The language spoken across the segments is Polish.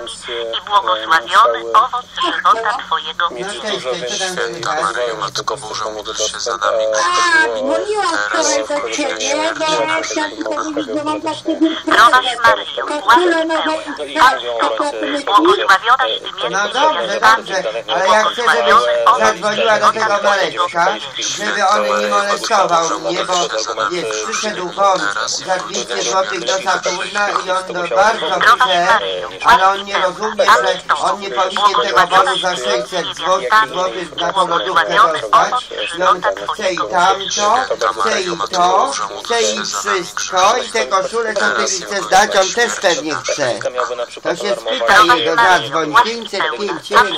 nami i błogosławiony owoc żywota Twojego Święta Maryjo, Matko Boża, módl się za nami Dzwoniłam wczoraj do Ciebie, bo ja chciałam Ci powiedzieć, że mam dla Ciebie Zdrowaś Maryjo, łaski pełna, Pan z Tobą, błogosławionaś Ty między No dobrze, ale ja chcę, żebyś zadzwoniła do tego Mareczka, żeby on nie molestował mnie, bo wiesz, przyszedł on za 200 zł do Saturna i on to bardzo chce, ale on nie rozumie, że on nie powinien tego boru za 600 zł na tą lodówkę dostać i on chce i tamto, chce i to, chce i wszystko i te koszule, co Ty mi chcesz dać, on też pewnie chce. To się spyta jego, zadzwoń 505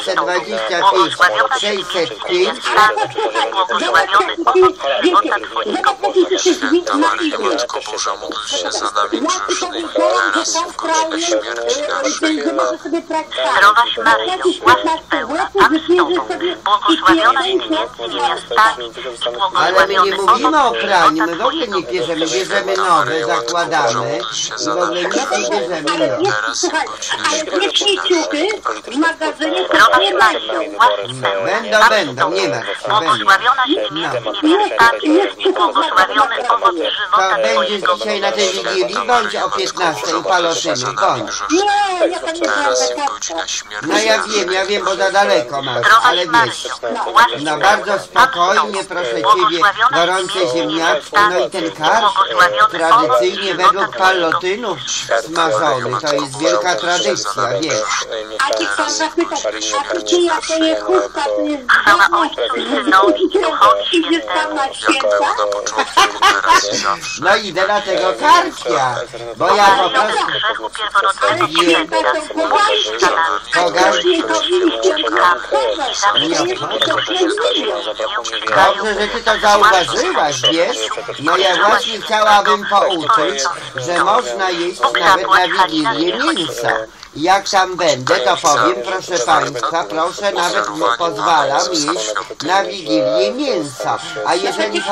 725 605. błogosławiony owoc żywota Twojego Święta Maryjo, Matko Boża, módl się za nami grzesznymi, teraz i w godzinę śmierci naszej. Zdrowaś Maryjo, łaski pełna, Pan z Tobą, błogosławionaś Ty między niewiastami i Ale my nie błogosławiony mówimy o owoc praniu, żywota my w ogóle nie Twojego. bierzemy nowe, zakładamy i w ogóle nic nie bierzemy nowe. Teraz i w godzinę ale nie śmierci ciuchy naszej. w magazynie Zdrowaś nie Maryjo, mają. łaski pełna, Pan z Będą, nie Tobą, martw się, błogosławionaś Ty między niewiastami i błogosławiony owoc To żywota będzie Twojego. dzisiaj na tej Wigilii, bądź o 15 u Palotynów, bądź. Nie, ja tam nie byłam Teraz i w zakazka. godzinę śmierci No ja wiem, bo za daleko masz, ale Zdrowaś wiesz. Maryjo, łaski No pełna, bardzo spokojnie, proszę Ciebie, gorące ziemniaczki, no i ten karsz tradycyjnie według Palotynów smażony, to jest wielka tradycja, wiesz. A Ci chciałam zapytać, a Ty czyja to jest chustka, to jest Chwała Ojcu, Synowi i Duchowi idziesz tam na Jak święta? było na początku, teraz i zawsze. No idę na tego karcia, bo ja po Maryjo, prostu... bez grzechu pierworodnego Ale święta święta, są módl się za nami. Pogań. Nie powinniście Dobrze, że Ty to zauważyłaś, wiesz? No ja właśnie chciałabym pouczyć, że można jeść nawet na Wigilię mięsa. Jak tam będę, to powiem, proszę Państwa, proszę, nawet mu pozwalam jeść na Wigilię mięsa. A jeżeli...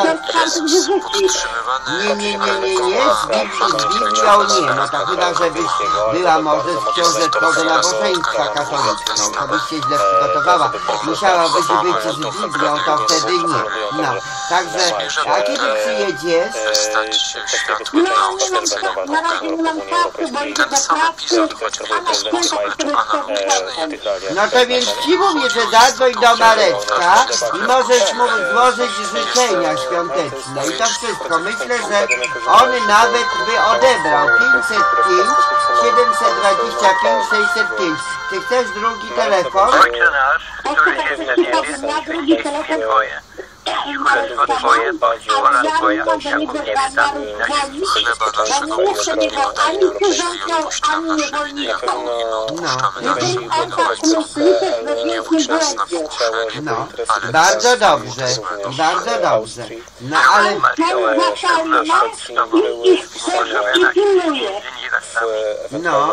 Nie, z Biblią nie, no to chyba, żebyś była może z książeczką do nabożeństwa katolicką, to byś się źle przygotowała. Musiałabyś być z Biblią, to wtedy nie. No, także, a kiedy przyjedziesz? Stać się światło No, dla nie mam czasu, na razie nie mam czasu, bo idę Ten do sam pracy, epizod, chociażby a na bez święta głosu, lecz analogiczny. No to więc Ci mówię, że zadzwoń do Mareczka i możesz mu złożyć życzenia świąteczne i to wszystko. Myślę, że on nawet by odebrał 505 725 605. Czy chcesz drugi telefon? Ojcze nasz, który jest na niebie, święci się Twoje. Królestwo Twoje, bądź wola Twoja, jak w niebie, tak i na ziemi. Chleba naszego powszedniego daj nam dzisiaj i odpuść nam nasze winy, jak my odpuszczamy naszym winowajcom. I nie wódź nas na pokuszenie, No, ale bardzo dobrze, bardzo dobrze. No ale... No,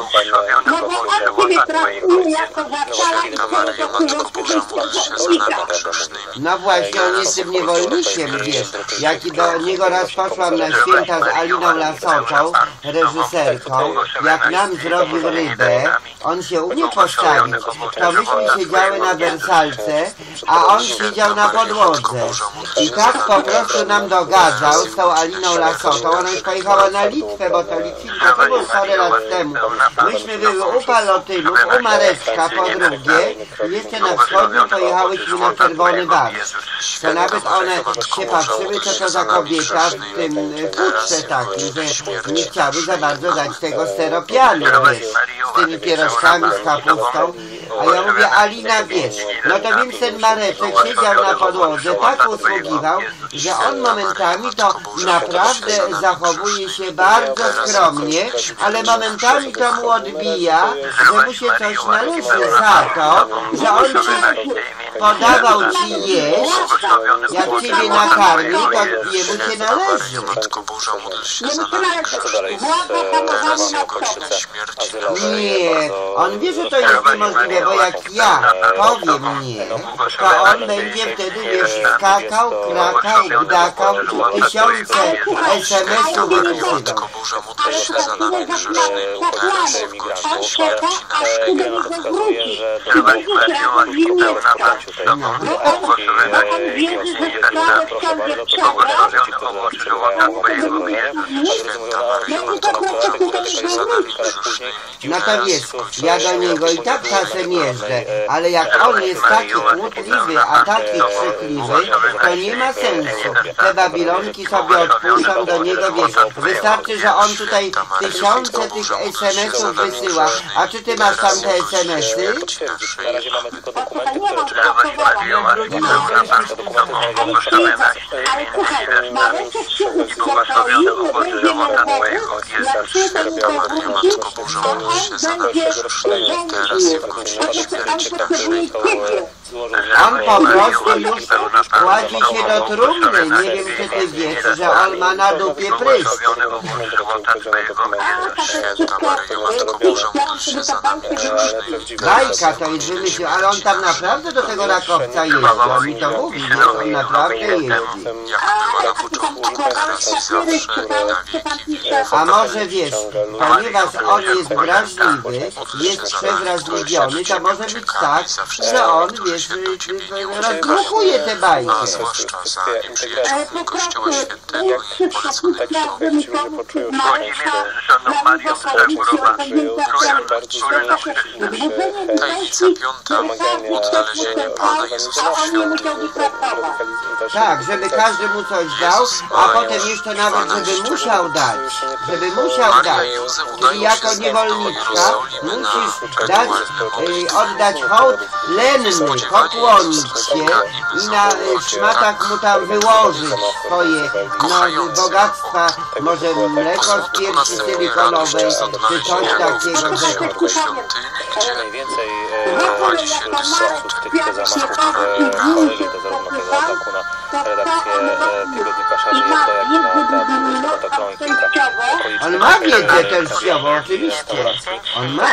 Święta Maryjo, Matko Boża, módl się za nami grzesznymi. no właśnie, on jest tym niewolnikiem, wiesz. Jak do niego raz poszłam na święta z Aliną Lasotą, reżyserką, jak nam zrobił rybę, on się umiał postawić, to myśmy siedziały na wersalce, a on siedział na podłodze. I tak po prostu nam dogadzał z tą Aliną Lasotą. Ona już pojechała na Litwę, bo to Litwinka to było parę lat temu. Myśmy były u Palotynów, u Mareczka po drugie i jeszcze na wschodnim pojechałyśmy na Czerwony Bar. To nawet one się patrzyły, co to za kobieta w tym futrze takim, że nie chciały za bardzo dać tego steropianu, wiesz, z tymi pierożkami, z kapustą. A ja mówię, Alina, wiesz, no to więc ten Mareczek siedział na podłodze, tak usługiwał, że on momentami to naprawdę zachowuje się bardzo skromnie, ale momentami to mu odbija, że mu się coś należy za to, że on ci podawał ci jeść, jak ciebie nakarmił, to jemu się należy. Matko Boża, módl się za nami grzesznymi, teraz i w godzinę śmierci naszej. Nie, on wie, że to jest niemożliwe, bo jak ja powiem nie, to on będzie wtedy, wiesz, skakał, krakał, gdakał, tysiące SMS-ów wysyłał. Matko Boża, módl się za nami grzesznymi, teraz i w godzinę śmierci naszej. No to wiesz, ja do niego i tak czasem jeżdżę, ale jak on jest taki kłótliwy, a taki krzykliwy, to nie ma sensu. Te Babilonki sobie odpuszczą do niego, wiesz, wystarczy, że on tutaj tysiące tych SMS-ów wysyła. A czy ty masz tam te SMS-y? Na razie mamy tylko dokumenty, które Matko Boża, módl się za nami grzesznymi, teraz i w godzinę śmierci naszej. On po prostu już kładzie się do trumny. Nie wiem, czy ty wiesz, że on ma na dupie prysk. Święta Maryjo, Matko Boża, módl się za nami grzesznymi. Bajka to jest wymyślił, ale on tam naprawdę do tego rakowca jeździ. On mi to mówi, że on naprawdę jeździ. Jak była na początku, teraz i zawsze, i na wieki wieków. A może wiesz, ponieważ on jest wrażliwy, jest przewrażliwiony, to może być tak, że on, wiesz, rozdmuchuje tę bajkę. A zwłaszcza za nieprzyjaciółmi Kościoła Świętego i polecam Tajemnica piąta. Odnalezienie Pana Jezusa w świątyni. Tak, żeby każdy mu coś dał, a potem jeszcze nawet, żeby musiał dać. Żeby musiał dać. Czyli jako niewolniczka musisz dać, oddać hołd lenny, pokłonić się i na szmatach mu tam wyłożyć swoje bogactwa, może mleko z piersi silikonowej, czy coś takiego. Gdzie najwięcej prowadzi się dyskusji w tych zamachów choryli, to zarówno tego ataku na redakcję tygodnika Szary, jak i na Batacloński. On ma wiedzę telewizjową, oczywiście. On ma.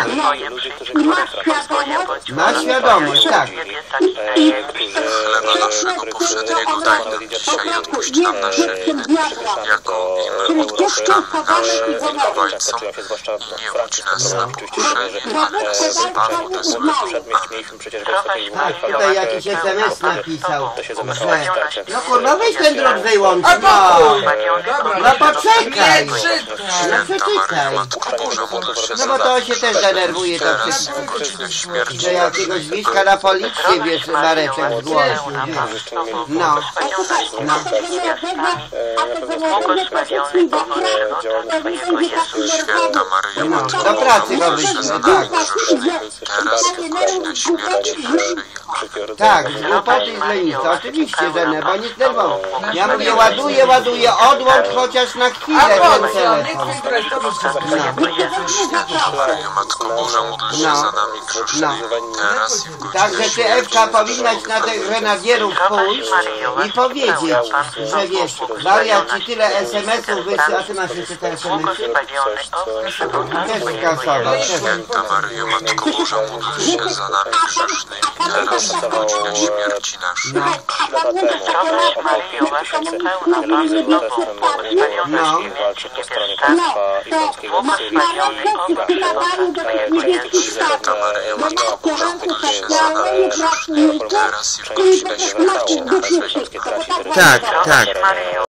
Ma świadomość, tak. Chleba naszego powszedniego daj nam dzisiaj i odpuść nam nasze winy, jako i my odpuszczamy naszym winowajcom. Nie wódź nas na pokuszenie, ale zbaw od złego. Tak, tutaj jakiś SMS napisał, że... No kurwa, weź ten drut wyłącz, no! No poczekaj! No przeczytaj! No bo to się też denerwuje, to wszystko. Że jakiegoś Wiśka na policję, wiesz, Mareczek zgłosił, wiesz. No. No. Święta Maryjo, Matko Do pracy go wyślę, tak. teraz i w godzinę śmierci naszej. Tak, z głupoty i z lenistwa, oczywiście, że nie, bo nic nerwowo. Ja mówię, ładuję, odłącz chociaż na chwilę ten telefon. Maryjo, Matko Boża, módl się za nami grzesznymi, teraz i w godzinę Także ty, Ewka, powinnaś na tych grenadierów pójść i powiedzieć, że wiesz, wariat ci tyle SMS-ów wysyła, a ty masz jeszcze te SMS-y? Też skasował, też. Święta Maryjo, Matko Boża, módl się za nami grzesznymi, teraz i w godzinę śmierci naszej. No. Walczy po stronie państwa i polskiego Święta Maryjo, Matko Boża, módl się za nami grzesznymi, teraz i w godzinę śmierci naszej. Tak, tak.